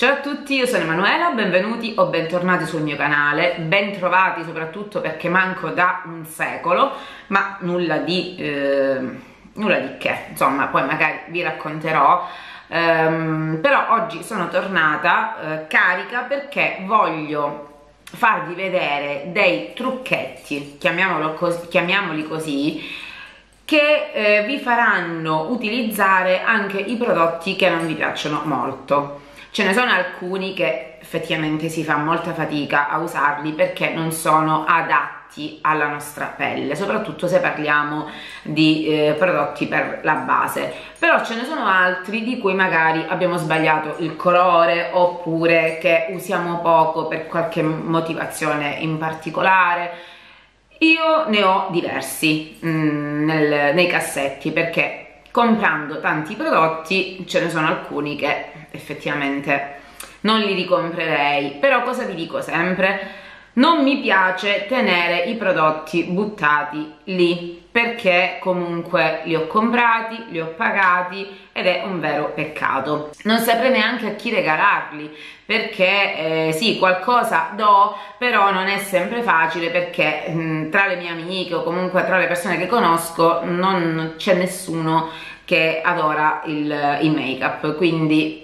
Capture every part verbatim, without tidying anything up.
Ciao a tutti, io sono Emanuela, benvenuti o bentornati sul mio canale, ben trovati soprattutto perché manco da un secolo, ma nulla di, eh, nulla di che, insomma, poi magari vi racconterò, ehm, però oggi sono tornata eh, carica perché voglio farvi vedere dei trucchetti, chiamiamolo cos- chiamiamoli così, che eh, vi faranno utilizzare anche i prodotti che non vi piacciono molto. Ce ne sono alcuni che effettivamente si fa molta fatica a usarli perché non sono adatti alla nostra pelle, soprattutto se parliamo di eh, prodotti per la base, però ce ne sono altri di cui magari abbiamo sbagliato il colore oppure che usiamo poco per qualche motivazione in particolare. Io ne ho diversi mm, nel, nei cassetti perché comprando tanti prodotti ce ne sono alcuni che effettivamente non li ricomprerei, però cosa vi dico sempre? Non mi piace tenere i prodotti buttati lì perché comunque li ho comprati, li ho pagati ed è un vero peccato. Non saprei neanche a chi regalarli perché eh, sì, qualcosa do, però non è sempre facile perché mh, tra le mie amiche o comunque tra le persone che conosco non c'è nessuno che adora il, il make-up, quindi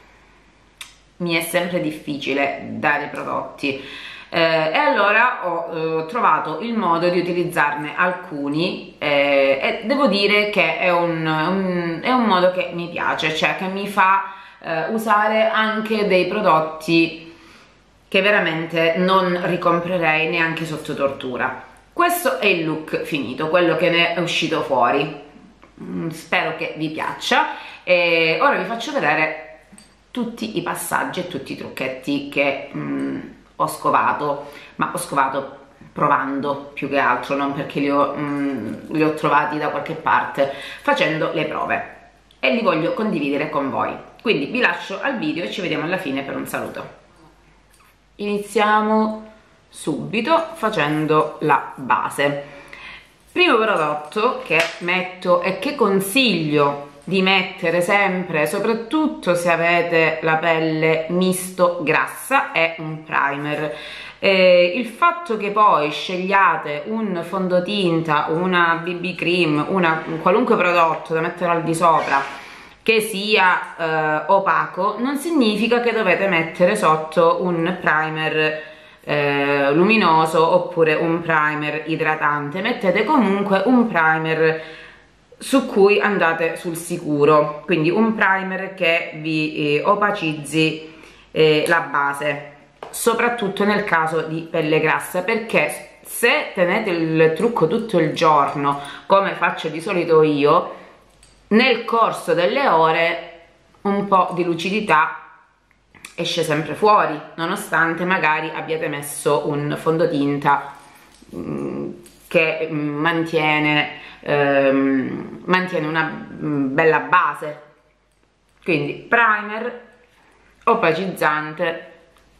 mi è sempre difficile dare prodotti. Eh, e allora ho eh, trovato il modo di utilizzarne alcuni eh, e devo dire che è un, un, è un modo che mi piace, cioè che mi fa eh, usare anche dei prodotti che veramente non ricomprerei neanche sotto tortura. Questo è il look finito, quello che ne è uscito fuori. Mm, spero che vi piaccia e ora vi faccio vedere tutti i passaggi e tutti i trucchetti che mm, ho scovato, ma ho scovato provando più che altro, non perché li ho, mm, li ho trovati da qualche parte, facendo le prove e li voglio condividere con voi. Quindi vi lascio al video e ci vediamo alla fine per un saluto. Iniziamo subito facendo la base. Primo prodotto che metto e che consiglio di mettere sempre, soprattutto se avete la pelle misto grassa, è un primer. Eh, il fatto che poi scegliate un fondotinta, una B B cream, una, un qualunque prodotto da mettere al di sopra che sia eh, opaco non significa che dovete mettere sotto un primer eh, luminoso oppure un primer idratante. Mettete comunque un primer su cui andate sul sicuro, quindi un primer che vi eh, opacizzi eh, la base, soprattutto nel caso di pelle grassa, perché se tenete il trucco tutto il giorno come faccio di solito io, nel corso delle ore un po' di lucidità esce sempre fuori, nonostante magari abbiate messo un fondotinta mh, che mantiene ehm, mantiene una bella base. Quindi primer, opacizzante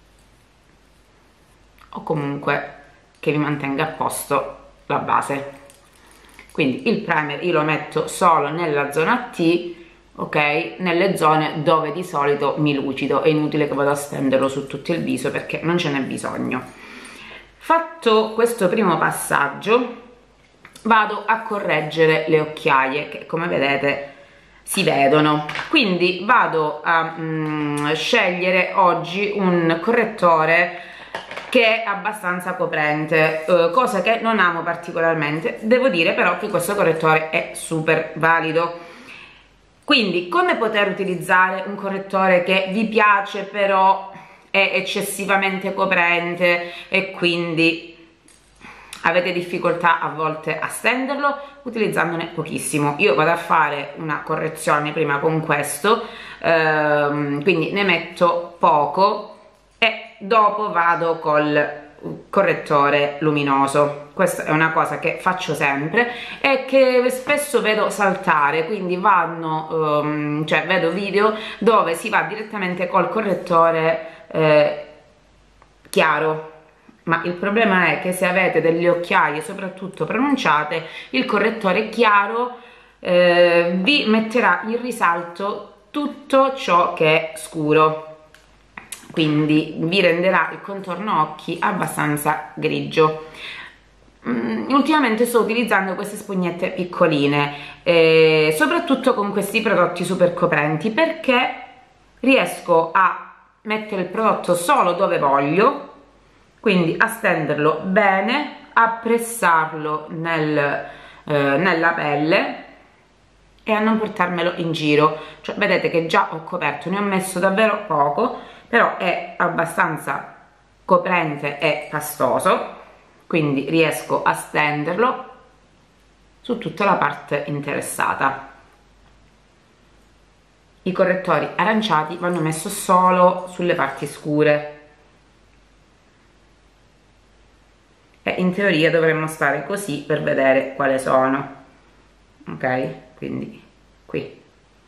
o comunque che vi mantenga a posto la base. Quindi il primer io lo metto solo nella zona T, ok, nelle zone dove di solito mi lucido. È inutile che vado a stenderlo su tutto il viso perché non ce n'è bisogno. Fatto questo primo passaggio vado a correggere le occhiaie che come vedete si vedono, quindi vado a mm, scegliere oggi un correttore che è abbastanza coprente, eh, cosa che non amo particolarmente. Devo dire però che questo correttore è super valido. Quindi come poter utilizzare un correttore che vi piace però è eccessivamente coprente e quindi avete difficoltà a volte a stenderlo? Utilizzandone pochissimo. Io vado a fare una correzione prima con questo, ehm, quindi ne metto poco e dopo vado col correttore luminoso. Questa è una cosa che faccio sempre e che spesso vedo saltare, quindi vanno um, cioè vedo video dove si va direttamente col correttore eh, chiaro, ma il problema è che se avete delle occhiaie soprattutto pronunciate, il correttore chiaro eh, vi metterà in risalto tutto ciò che è scuro. quindi vi renderà il contorno occhi abbastanza grigio. Mm, ultimamente sto utilizzando queste spugnette piccoline, eh, soprattutto con questi prodotti super coprenti, perché riesco a mettere il prodotto solo dove voglio, quindi a stenderlo bene, a pressarlo nel, eh, nella pelle e a non portarmelo in giro. Cioè, vedete che già ho coperto, ne ho messo davvero poco, però è abbastanza coprente e pastoso, quindi riesco a stenderlo su tutta la parte interessata. I correttori aranciati vanno messi solo sulle parti scure e in teoria dovremmo stare così per vedere quali sono, ok? Quindi qui,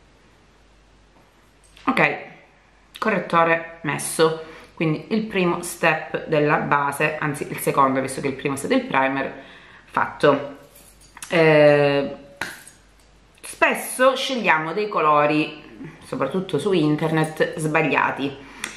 ok, correttore messo. Quindi il primo step della base, anzi il secondo, visto che il primo è stato il primer, fatto. Eh, spesso scegliamo dei colori, soprattutto su internet, sbagliati,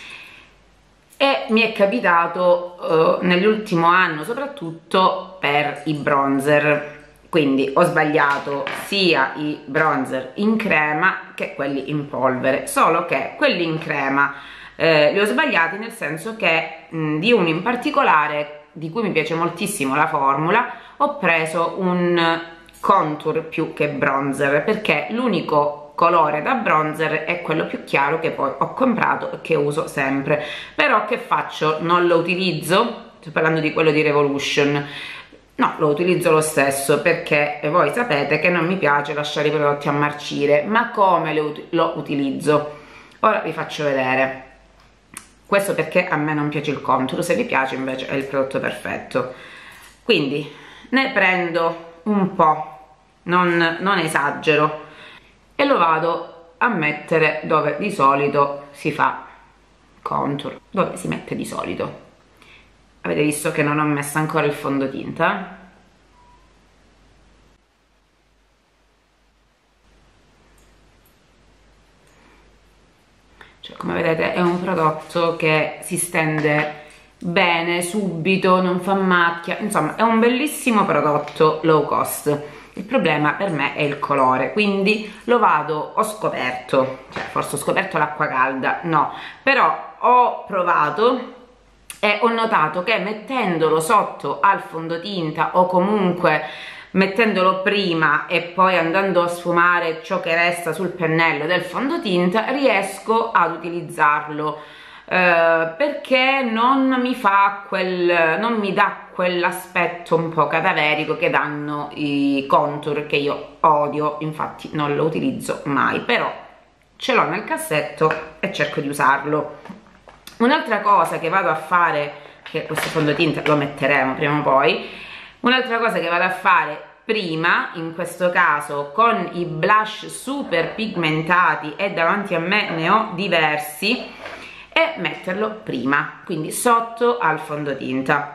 e mi è capitato eh, nell'ultimo anno soprattutto per i bronzer. Quindi ho sbagliato sia i bronzer in crema che quelli in polvere, solo che quelli in crema eh, li ho sbagliati nel senso che mh, di uno in particolare, di cui mi piace moltissimo la formula, ho preso un contour più che bronzer, perché l'unico colore da bronzer è quello più chiaro che poi ho comprato e che uso sempre. Però che faccio? Non lo utilizzo? Sto parlando di quello di Revolution. No, lo utilizzo lo stesso, perché voi sapete che non mi piace lasciare i prodotti a marcire. Ma come lo, lo utilizzo? Ora vi faccio vedere. Questo perché a me non piace il contour, se vi piace invece è il prodotto perfetto. Quindi ne prendo un po', non, non esagero, e lo vado a mettere dove di solito si fa contour, dove si mette di solito. Avete visto che non ho messo ancora il fondotinta? Cioè, come vedete è un prodotto che si stende bene subito, non fa macchia, insomma è un bellissimo prodotto low cost. Il problema per me è il colore, quindi lo vado, ho scoperto, cioè forse ho scoperto l'acqua calda, no, però ho provato e ho notato che mettendolo sotto al fondotinta o comunque mettendolo prima e poi andando a sfumare ciò che resta sul pennello del fondotinta, riesco ad utilizzarlo eh, perché non mi fa quel, non mi dà quell'aspetto un po' cadaverico che danno i contour, che io odio, infatti non lo utilizzo mai, però ce l'ho nel cassetto e cerco di usarlo. Un'altra cosa che vado a fare, che questo fondotinta lo metteremo prima o poi, un'altra cosa che vado a fare prima, in questo caso con i blush super pigmentati, e davanti a me ne ho diversi, è metterlo prima, quindi sotto al fondotinta.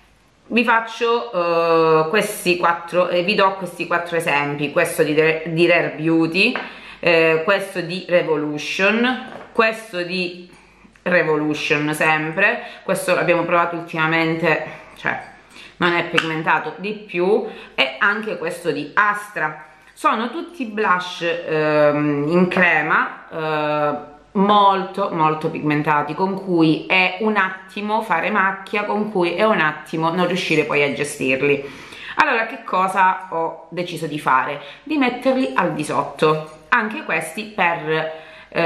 Vi faccio uh, questi quattro, eh, vi do questi quattro esempi: questo di, di Rare Beauty, eh, questo di Revolution, questo di Revolution sempre, questo l'abbiamo provato ultimamente, cioè non è pigmentato di più, e anche questo di Astra. Sono tutti blush ehm, in crema, eh, molto molto pigmentati, con cui è un attimo fare macchia, con cui è un attimo non riuscire poi a gestirli. Allora che cosa ho deciso di fare? Di metterli al di sotto, anche questi per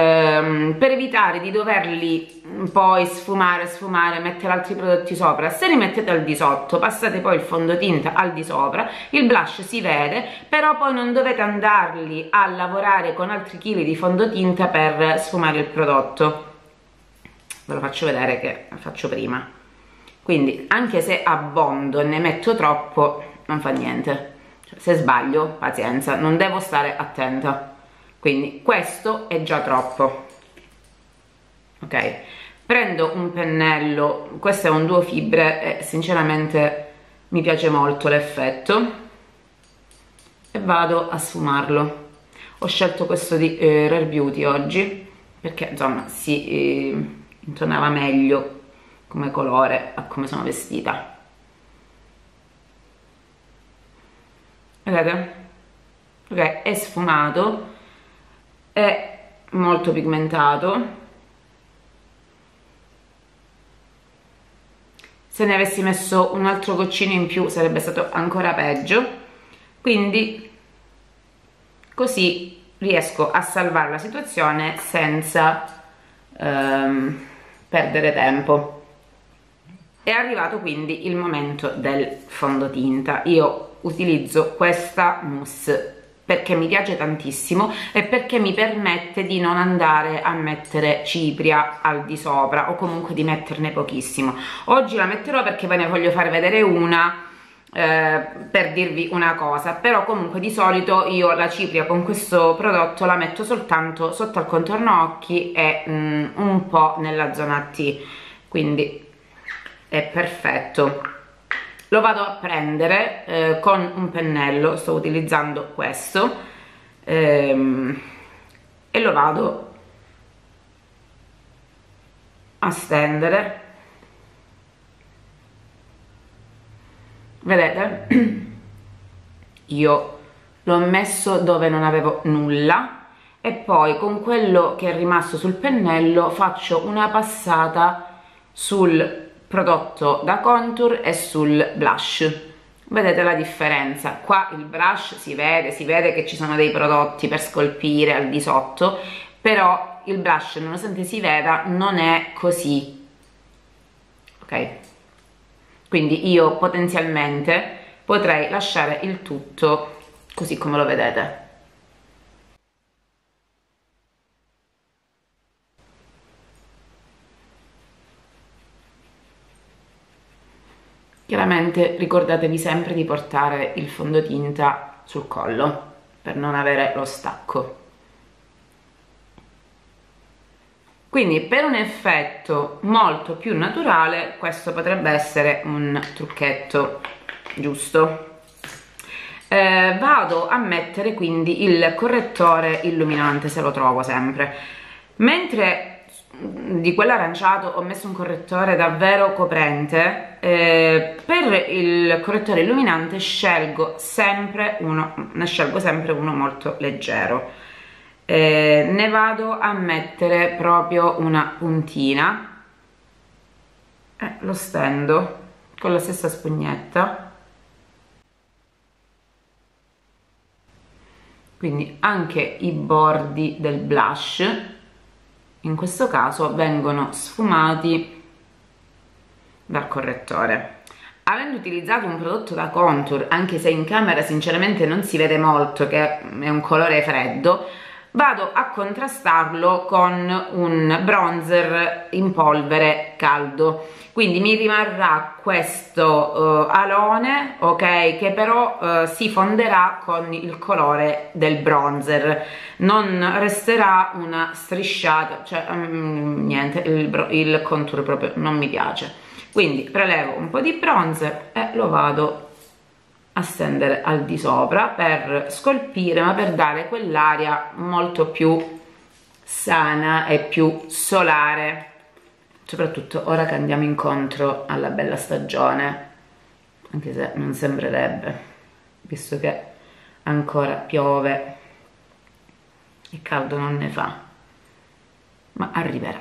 Ehm, per evitare di doverli poi sfumare, sfumare, mettere altri prodotti sopra. Se li mettete al di sotto, passate poi il fondotinta al di sopra, il blush si vede, però poi non dovete andarli a lavorare con altri chili di fondotinta per sfumare il prodotto. Ve lo faccio vedere che lo faccio prima. Quindi anche se abbondo e ne metto troppo non fa niente, cioè, se sbaglio pazienza, non devo stare attenta. Quindi questo è già troppo, ok? Prendo un pennello, questo è un duo fibre e sinceramente mi piace molto l'effetto, e vado a sfumarlo. Ho scelto questo di eh, Rare Beauty oggi perché insomma si, eh, intonava meglio come colore a come sono vestita. Vedete? Ok, è sfumato, è molto pigmentato. Se ne avessi messo un altro goccino in più sarebbe stato ancora peggio, quindi così riesco a salvare la situazione senza ehm, perdere tempo. È arrivato quindi il momento del fondotinta. Io utilizzo questa mousse perché mi piace tantissimo e perché mi permette di non andare a mettere cipria al di sopra o comunque di metterne pochissimo. Oggi la metterò perché ve ne voglio far vedere una eh, per dirvi una cosa, però comunque di solito io la cipria con questo prodotto la metto soltanto sotto al contorno occhi e mm, un po' nella zona T, quindi è perfetto. Lo vado a prendere eh, con un pennello, sto utilizzando questo ehm, e lo vado a stendere. Vedete? Io l'ho messo dove non avevo nulla e poi con quello che è rimasto sul pennello faccio una passata sul prodotto da contour e sul blush. Vedete la differenza? Qua il blush si vede, si vede che ci sono dei prodotti per scolpire al di sotto, però il blush, nonostante si veda, non è così, ok? Quindi io potenzialmente potrei lasciare il tutto così come lo vedete. Chiaramente ricordatevi sempre di portare il fondotinta sul collo per non avere lo stacco. Quindi per un effetto molto più naturale questo potrebbe essere un trucchetto giusto. Eh, vado a mettere quindi il correttore illuminante, se lo trovo sempre. Mentre di quell'aranciato ho messo un correttore davvero coprente, eh, per il correttore illuminante scelgo sempre uno, ne scelgo sempre uno molto leggero. Eh, ne vado a mettere proprio una puntina e eh, lo stendo con la stessa spugnetta, quindi anche i bordi del blush in questo caso vengono sfumati dal correttore. Avendo utilizzato un prodotto da contour, anche se in camera sinceramente non si vede molto che è un colore freddo, vado a contrastarlo con un bronzer in polvere caldo, quindi mi rimarrà questo uh, alone, ok, che però uh, si fonderà con il colore del bronzer, non resterà una strisciata, cioè um, niente, il, il contour proprio non mi piace. Quindi prelevo un po' di bronzer e lo vado a stendere al di sopra per scolpire, ma per dare quell'aria molto più sana e più solare, soprattutto ora che andiamo incontro alla bella stagione, anche se non sembrerebbe, visto che ancora piove e caldo non ne fa, ma arriverà.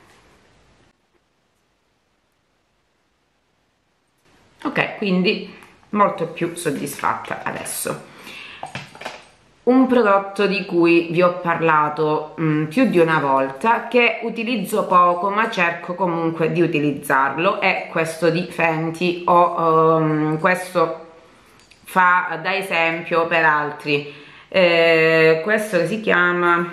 Ok, quindi molto più soddisfatta adesso. Un prodotto di cui vi ho parlato mh, più di una volta, che utilizzo poco ma cerco comunque di utilizzarlo, è questo di Fenty, o um, questo fa da esempio per altri. Eh, questo che si chiama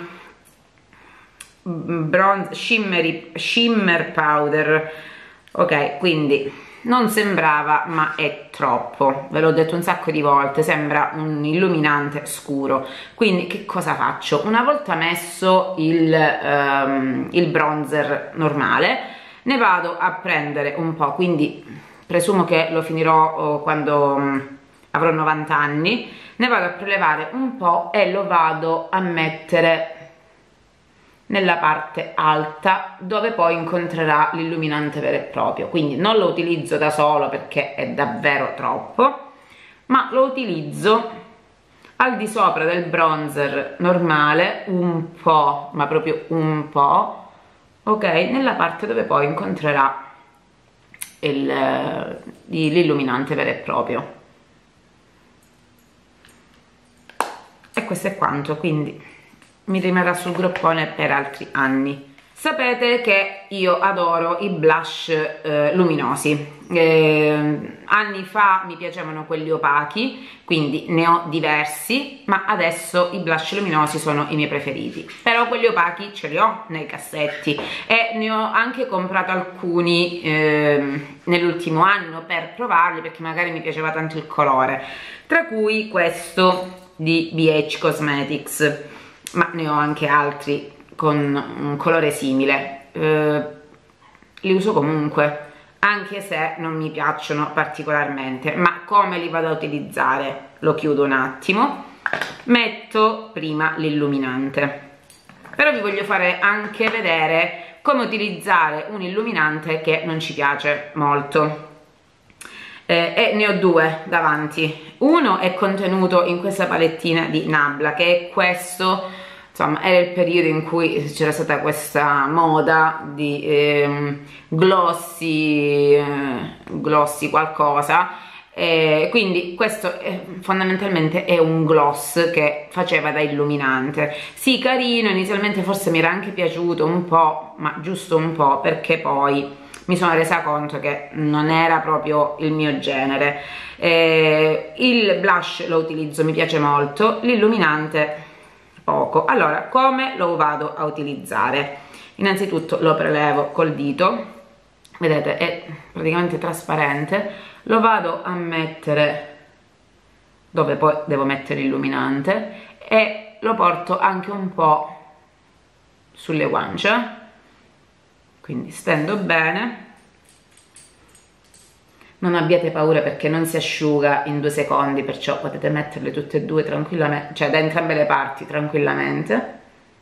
Bronze Shimmery, Shimmer Powder, ok, quindi non sembrava, ma è troppo, ve l'ho detto un sacco di volte, sembra un illuminante scuro. Quindi che cosa faccio? Una volta messo il, um, il bronzer normale, ne vado a prendere un po', quindi presumo che lo finirò oh, quando um, avrò novanta anni, ne vado a prelevare un po' e lo vado a mettere nella parte alta dove poi incontrerà l'illuminante vero e proprio. Quindi non lo utilizzo da solo perché è davvero troppo, ma lo utilizzo al di sopra del bronzer normale un po', ma proprio un po', ok, nella parte dove poi incontrerà l'illuminante vero e proprio. E questo è quanto, quindi mi rimarrà sul groppone per altri anni. Sapete che io adoro i blush eh, luminosi. Eh, anni fa mi piacevano quelli opachi, quindi ne ho diversi, ma adesso i blush luminosi sono i miei preferiti. Però quelli opachi ce li ho nei cassetti e ne ho anche comprato alcuni eh, nell'ultimo anno per provarli, perché magari mi piaceva tanto il colore, tra cui questo di B H Cosmetics, ma ne ho anche altri con un colore simile. Eh, li uso comunque, anche se non mi piacciono particolarmente. Ma come li vado a utilizzare? Lo chiudo un attimo, metto prima l'illuminante, però vi voglio fare anche vedere come utilizzare un illuminante che non ci piace molto. Eh, e ne ho due davanti. Uno è contenuto in questa palettina di Nabla, che è questo, insomma era il periodo in cui c'era stata questa moda di ehm, glossy, eh, glossy qualcosa, eh, quindi questo è, fondamentalmente è un gloss che faceva da illuminante. Sì, carino, inizialmente forse mi era anche piaciuto un po', ma giusto un po', perché poi mi sono resa conto che non era proprio il mio genere. Eh, il blush lo utilizzo, mi piace molto, l'illuminante poco. Allora, come lo vado a utilizzare? Innanzitutto lo prelevo col dito, vedete è praticamente trasparente, lo vado a mettere dove poi devo mettere l'illuminante e lo porto anche un po' sulle guance, quindi stendo bene. Non abbiate paura perché non si asciuga in due secondi, perciò potete metterle tutte e due tranquillamente, cioè da entrambe le parti tranquillamente.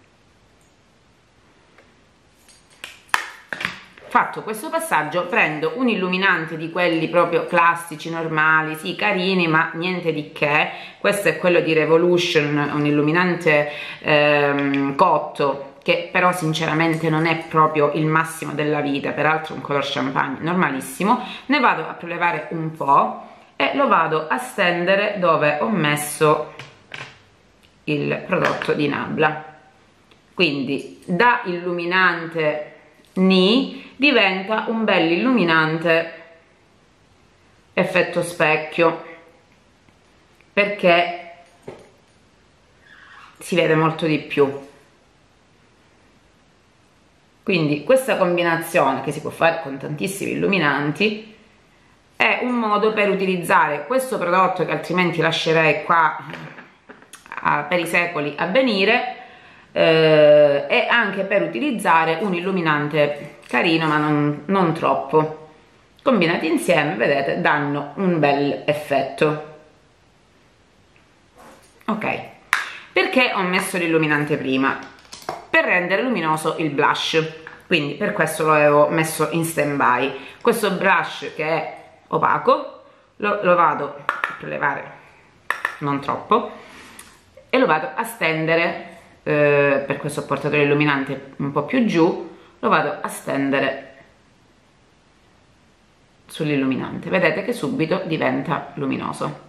Fatto questo passaggio, prendo un illuminante di quelli proprio classici, normali, sì, carini, ma niente di che. Questo è quello di Revolution, un illuminante ehm, cotto, che però sinceramente non è proprio il massimo della vita, peraltro un color champagne normalissimo. Ne vado a prelevare un po' e lo vado a stendere dove ho messo il prodotto di Nabla. Quindi da illuminante Ni diventa un bel illuminante effetto specchio, perché si vede molto di più. Quindi questa combinazione, che si può fare con tantissimi illuminanti, è un modo per utilizzare questo prodotto che altrimenti lascerei qua a, per i secoli a venire, eh, e anche per utilizzare un illuminante carino ma non, non troppo. Combinati insieme, vedete, danno un bel effetto. Ok, perché ho messo l'illuminante prima? Per rendere luminoso il blush, quindi per questo lo avevo messo in stand by. Questo blush che è opaco lo, lo vado a prelevare non troppo e lo vado a stendere, eh, per questo ho portato l'illuminante un po' più giù, lo vado a stendere sull'illuminante. Vedete che subito diventa luminoso.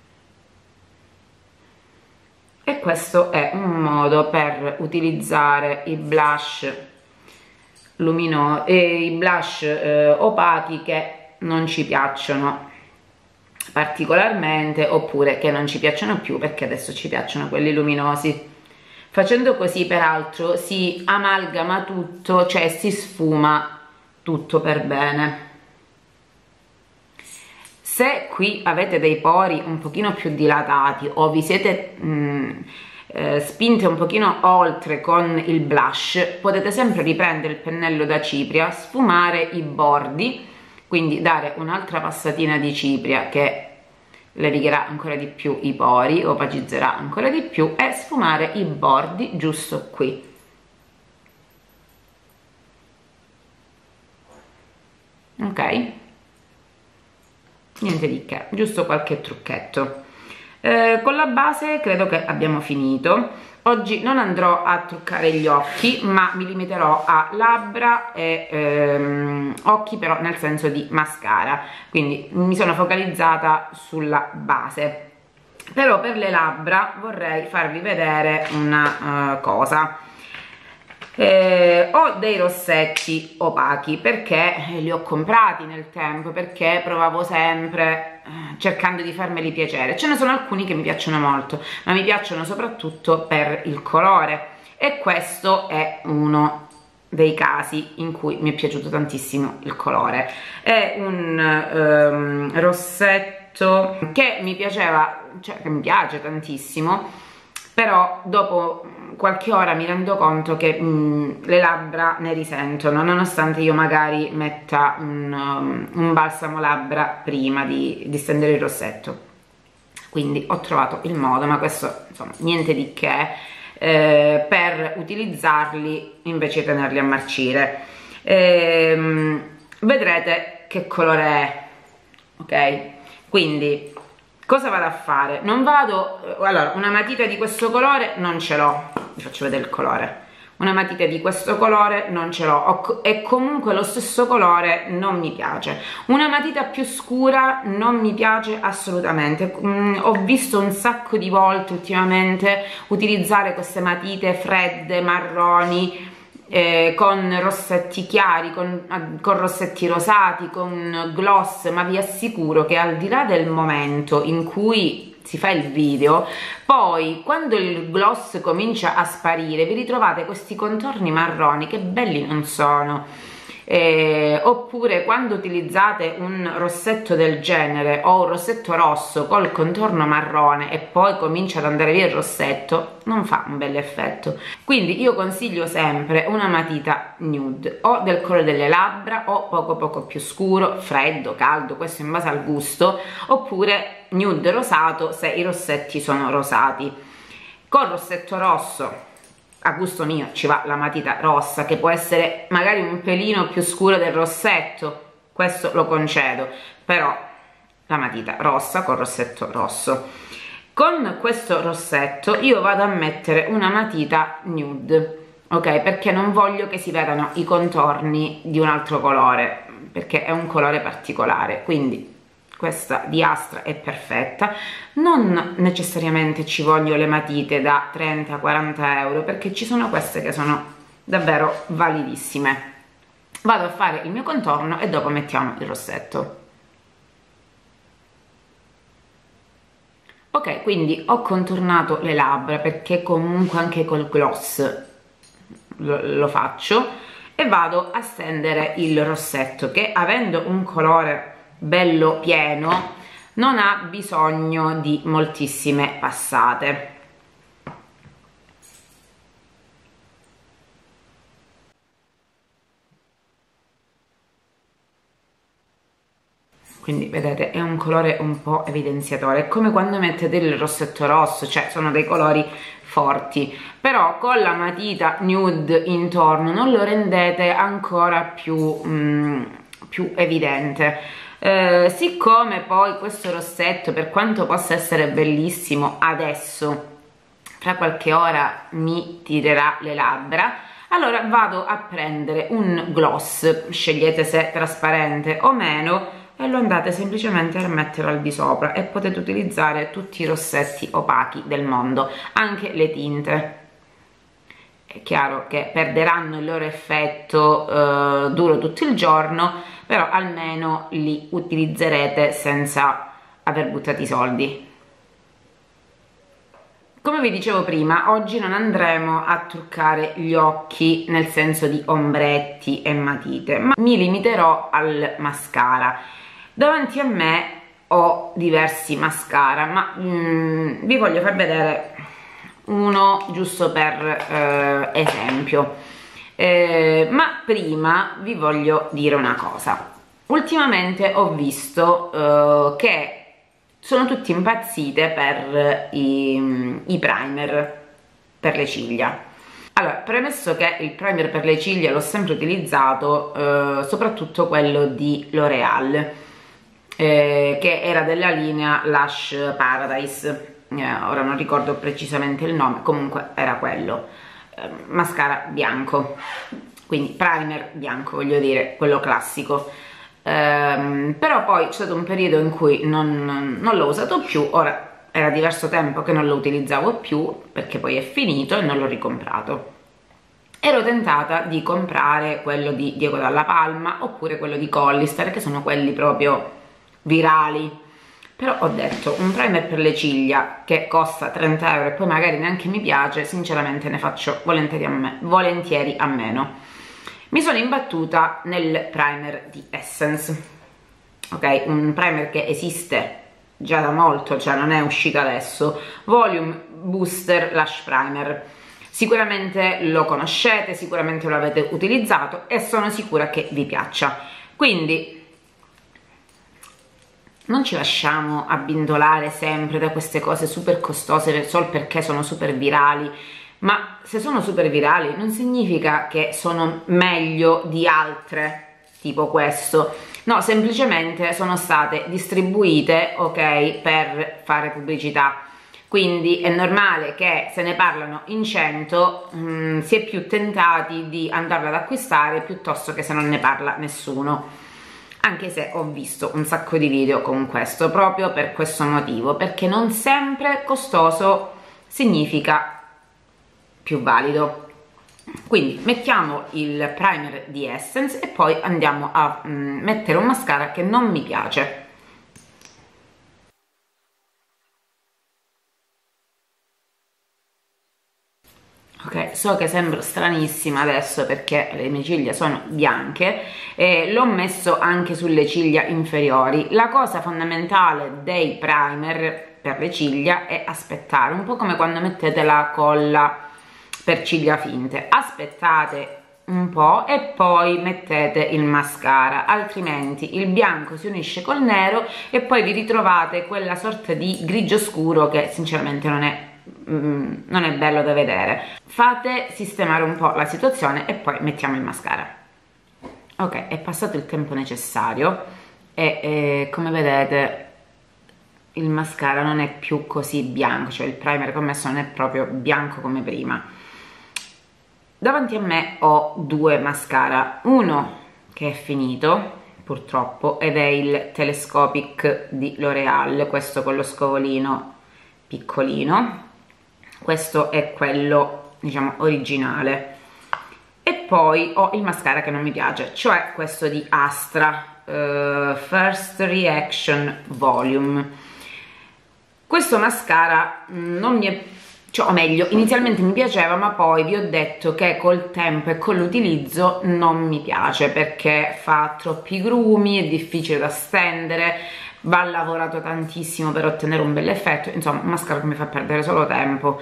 E questo è un modo per utilizzare i blush luminosi e i blush eh, opachi che non ci piacciono particolarmente, oppure che non ci piacciono più perché adesso ci piacciono quelli luminosi. Facendo così peraltro si amalgama tutto, cioè si sfuma tutto per bene. Se qui avete dei pori un pochino più dilatati o vi siete mh, eh, spinte un pochino oltre con il blush, potete sempre riprendere il pennello da cipria, sfumare i bordi, quindi dare un'altra passatina di cipria che levigherà ancora di più i pori, opacizzerà ancora di più, e sfumare i bordi giusto qui. ok, niente di che, giusto qualche trucchetto. Eh, con la base credo che abbiamo finito. Oggi non andrò a truccare gli occhi, ma mi limiterò a labbra e ehm, occhi, però nel senso di mascara, quindi mi sono focalizzata sulla base. Però per le labbra vorrei farvi vedere una uh, cosa. Eh, ho dei rossetti opachi perché li ho comprati nel tempo, perché provavo sempre eh, cercando di farmeli piacere. Ce ne sono alcuni che mi piacciono molto, ma mi piacciono soprattutto per il colore, e questo è uno dei casi in cui mi è piaciuto tantissimo il colore. È un um, rossetto che mi piaceva, cioè che mi piace tantissimo, però dopo qualche ora mi rendo conto che mh, le labbra ne risentono, nonostante io magari metta un, um, un balsamo labbra prima di, di stendere il rossetto. Quindi ho trovato il modo, ma questo insomma niente di che, eh, per utilizzarli invece di tenerli a marcire. Ehm, vedrete che colore è, ok? Quindi cosa vado a fare? Non vado, allora, una matita di questo colore non ce l'ho, vi faccio vedere il colore. Una matita di questo colore non ce l'ho, e comunque lo stesso colore non mi piace. Una matita più scura non mi piace assolutamente. Mm, ho visto un sacco di volte ultimamente utilizzare queste matite fredde, marroni, Eh, con rossetti chiari, con, con rossetti rosati, con gloss, ma vi assicuro che al di là del momento in cui si fa il video, poi quando il gloss comincia a sparire vi ritrovate questi contorni marroni che belli non sono. Eh, oppure quando utilizzate un rossetto del genere o un rossetto rosso col contorno marrone e poi comincia ad andare via il rossetto, non fa un bel effetto. Quindi io consiglio sempre una matita nude, o del colore delle labbra o poco poco più scuro, freddo, caldo, questo in base al gusto, oppure nude rosato se i rossetti sono rosati. Col rossetto rosso a gusto mio ci va la matita rossa, che può essere magari un pelino più scuro del rossetto, questo lo concedo, però la matita rossa con rossetto rosso. Con questo rossetto io vado a mettere una matita nude, ok, perché non voglio che si vedano i contorni di un altro colore, perché è un colore particolare. Quindi questa di Astra è perfetta. Non necessariamente ci voglio le matite da trenta quaranta euro, perché ci sono queste che sono davvero validissime. Vado a fare il mio contorno e dopo mettiamo il rossetto. Ok, quindi ho contornato le labbra, perché comunque anche col gloss lo, lo faccio, e vado a stendere il rossetto, che avendo un colore bello pieno non ha bisogno di moltissime passate. Quindi vedete, è un colore un po' evidenziatore, è come quando mettete il rossetto rosso, cioè sono dei colori forti, però con la matita nude intorno non lo rendete ancora più, mm, più evidente. Eh, siccome poi questo rossetto, per quanto possa essere bellissimo adesso, fra qualche ora mi tirerà le labbra, allora vado a prendere un gloss, scegliete se trasparente o meno, e lo andate semplicemente a mettere al di sopra, e potete utilizzare tutti i rossetti opachi del mondo, anche le tinte. È chiaro che perderanno il loro effetto eh, duro tutto il giorno, però almeno li utilizzerete senza aver buttato i soldi. Come vi dicevo prima, oggi non andremo a truccare gli occhi nel senso di ombretti e matite, ma mi limiterò al mascara. Davanti a me ho diversi mascara, ma mm, vi voglio far vedere uno giusto per eh, esempio. Eh, ma prima vi voglio dire una cosa. Ultimamente ho visto eh, che sono tutti impazzite per i, i primer per le ciglia. Allora, premesso che il primer per le ciglia l'ho sempre utilizzato, eh, soprattutto quello di L'Oreal, eh, che era della linea Lush Paradise, eh, ora non ricordo precisamente il nome, comunque era quello, eh, mascara bianco, quindi primer bianco, voglio dire, quello classico. Um, però poi c'è stato un periodo in cui non, non l'ho usato più, ora era diverso tempo che non lo utilizzavo più perché poi è finito e non l'ho ricomprato. Ero tentata di comprare quello di Diego Dalla Palma oppure quello di Hollister, che sono quelli proprio virali, però ho detto un primer per le ciglia che costa trenta euro e poi magari neanche mi piace, sinceramente ne faccio volentieri a, me, volentieri a meno. Mi sono imbattuta nel primer di Essence, ok, un primer che esiste già da molto, cioè non è uscito adesso, Volume Booster Lash Primer. Sicuramente lo conoscete, sicuramente lo avete utilizzato e sono sicura che vi piaccia, quindi non ci lasciamo abbindolare sempre da queste cose super costose solo perché sono super virali. Ma se sono super virali non significa che sono meglio di altre tipo questo, no, semplicemente sono state distribuite, ok, per fare pubblicità, quindi è normale che se ne parlano in cento mh, si è più tentati di andarla ad acquistare piuttosto che se non ne parla nessuno, anche se ho visto un sacco di video con questo proprio per questo motivo, perché non sempre costoso significa più valido. Quindi mettiamo il primer di Essence e poi andiamo a mm, mettere un mascara che non mi piace. Ok, so che sembro stranissima adesso perché le mie ciglia sono bianche e l'ho messo anche sulle ciglia inferiori. La cosa fondamentale dei primer per le ciglia è aspettare, un po' come quando mettete la colla per ciglia finte, aspettate un po' e poi mettete il mascara, altrimenti il bianco si unisce col nero e poi vi ritrovate quella sorta di grigio scuro che sinceramente non è, mm, non è bello da vedere. Fate sistemare un po' la situazione e poi mettiamo il mascara. Ok, è passato il tempo necessario e eh, come vedete il mascara non è più così bianco, cioè il primer che ho messo non è proprio bianco come prima. Davanti a me ho due mascara, uno che è finito purtroppo ed è il Telescopic di L'Oreal, questo con lo scovolino piccolino, questo è quello diciamo originale, e poi ho il mascara che non mi piace, cioè questo di Astra, uh, First Reaction Volume. Questo mascara non mi è, cioè, o meglio, inizialmente mi piaceva, ma poi vi ho detto che col tempo e con l'utilizzo non mi piace perché fa troppi grumi, è difficile da stendere, va lavorato tantissimo per ottenere un bel effetto, insomma un mascara che mi fa perdere solo tempo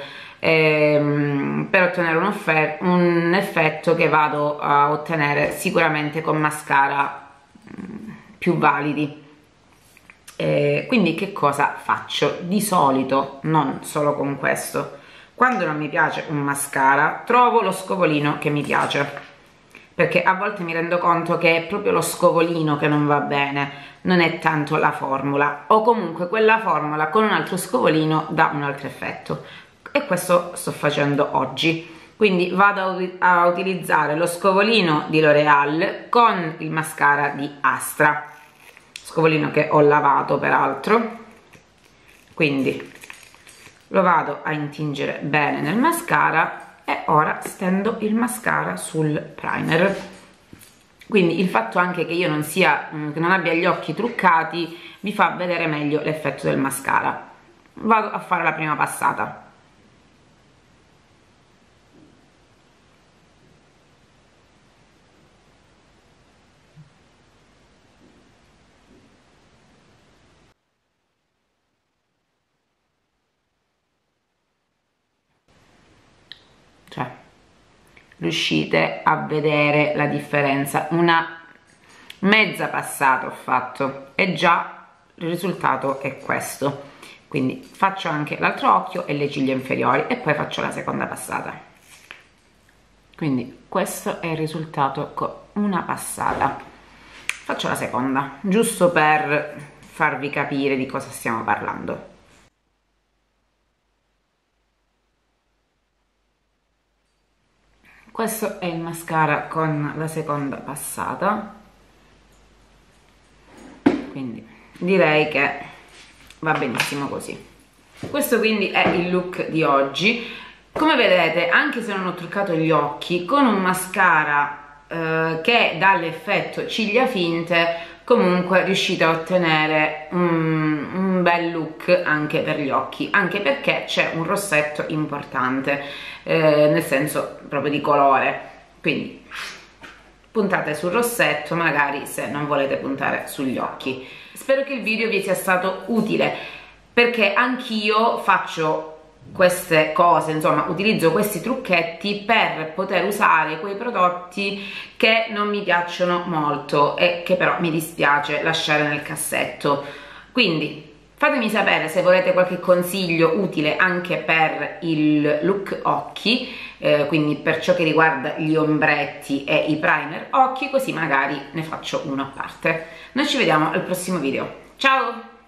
ehm, per ottenere un, un effetto che vado a ottenere sicuramente con mascara mh, più validi. Eh, quindi che cosa faccio? Di solito, non solo con questo, quando non mi piace un mascara trovo lo scovolino che mi piace, perché a volte mi rendo conto che è proprio lo scovolino che non va bene, non è tanto la formula, o comunque quella formula con un altro scovolino dà un altro effetto, e questo sto facendo oggi. Quindi vado a utilizzare lo scovolino di L'Oreal con il mascara di Astra, scovolino che ho lavato peraltro, quindi lo vado a intingere bene nel mascara e ora stendo il mascara sul primer. Quindi il fatto anche che io non sia, che non abbia gli occhi truccati, vi fa vedere meglio l'effetto del mascara. Vado a fare la prima passata. Cioè, riuscite a vedere la differenza? Una mezza passata ho fatto e già il risultato è questo. Quindi faccio anche l'altro occhio e le ciglia inferiori e poi faccio la seconda passata. Quindi questo è il risultato con una passata. Faccio la seconda, giusto per farvi capire di cosa stiamo parlando. Questo è il mascara con la seconda passata, quindi direi che va benissimo così. Questo quindi è il look di oggi. Come vedete, anche se non ho truccato gli occhi, con un mascara eh, che dà l'effetto ciglia finte, comunque riuscite a ottenere un, un bel look anche per gli occhi, anche perché c'è un rossetto importante, eh, nel senso proprio di colore, quindi puntate sul rossetto magari se non volete puntare sugli occhi. Spero che il video vi sia stato utile, perché anch'io faccio queste cose, insomma utilizzo questi trucchetti per poter usare quei prodotti che non mi piacciono molto e che però mi dispiace lasciare nel cassetto. Quindi fatemi sapere se volete qualche consiglio utile anche per il look occhi, eh, quindi per ciò che riguarda gli ombretti e i primer occhi, così magari ne faccio uno a parte. Noi ci vediamo al prossimo video, ciao!